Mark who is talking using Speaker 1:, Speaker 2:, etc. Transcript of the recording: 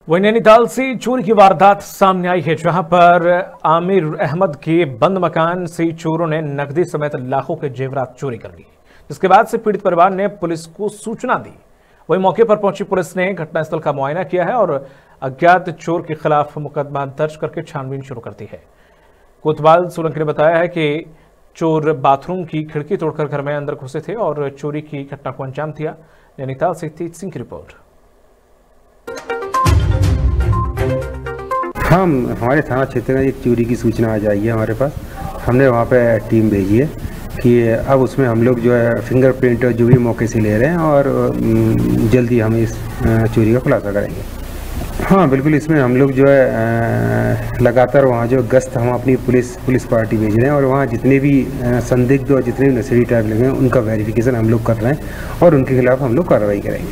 Speaker 1: वहीं नैनीताल से चोरी की वारदात सामने आई है, जहां पर आमिर अहमद के बंद मकान से चोरों ने नकदी समेत लाखों के जेवरात चोरी कर लिए, जिसके बाद से पीड़ित परिवार ने पुलिस को सूचना दी। वहीं मौके पर पहुंची पुलिस ने घटनास्थल का मुआयना किया है और अज्ञात चोर के खिलाफ मुकदमा दर्ज करके छानबीन शुरू कर दी है। कोतवाल सोलंकी ने बताया है कि चोर बाथरूम की खिड़की तोड़कर घर में अंदर घुसे थे और चोरी की घटना को अंजाम दिया। नैनीताल से तेज सिंह की रिपोर्ट।
Speaker 2: हमारे थाना क्षेत्र में एक चोरी की सूचना आ जाई है हमारे पास। हमने वहाँ पे टीम भेजी है कि अब उसमें हम लोग जो है फिंगरप्रिंट जो भी मौके से ले रहे हैं और जल्दी हम इस चोरी का खुलासा करेंगे। हाँ बिल्कुल, इसमें हम लोग जो है लगातार वहाँ जो गश्त हम अपनी पुलिस पार्टी भेज रहे हैं और वहाँ जितने भी संदिग्ध और जितने भी नशेड़ी टाइप लगे हैं उनका वेरिफिकेशन हम लोग कर रहे हैं और उनके खिलाफ हम लोग कार्रवाई करेंगे।